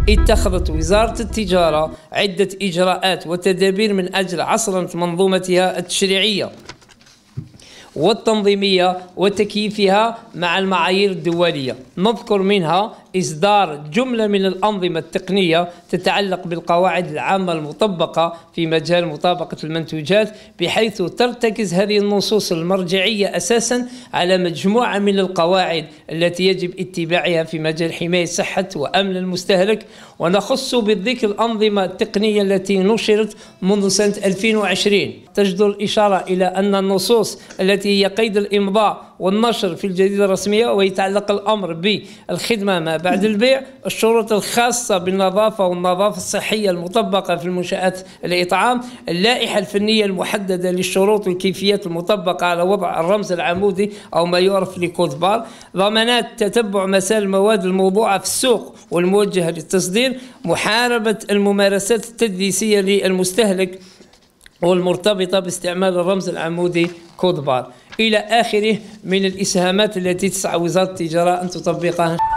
اتخذت وزارة التجارة عدة إجراءات وتدابير من أجل عصرنة منظومتها التشريعية والتنظيمية وتكييفها مع المعايير الدولية. نذكر منها إصدار جملة من الأنظمة التقنية تتعلق بالقواعد العامة المطبقة في مجال مطابقة المنتوجات، بحيث ترتكز هذه النصوص المرجعية أساسا على مجموعة من القواعد التي يجب اتباعها في مجال حماية صحة وأمن المستهلك. ونخص بالذكر الأنظمة التقنية التي نشرت منذ سنة 2020. تجدر الإشارة إلى أن النصوص التي هي قيد الإمضاء والنشر في الجريدة الرسمية، ويتعلق الأمر بالخدمة ما بعد البيع، الشروط الخاصة بالنظافة والنظافة الصحية المطبقة في المنشآت الإطعام، اللائحة الفنية المحددة للشروط والكيفيات المطبقة على وضع الرمز العمودي أو ما يعرف لكود بار، ضمانات تتبع مسار المواد الموضوعة في السوق والموجهة للتصدير، محاربة الممارسات التدليسية للمستهلك والمرتبطة باستعمال الرمز العمودي كود بار، إلى آخره من الإسهامات التي تسعى وزارة التجارة أن تطبقها.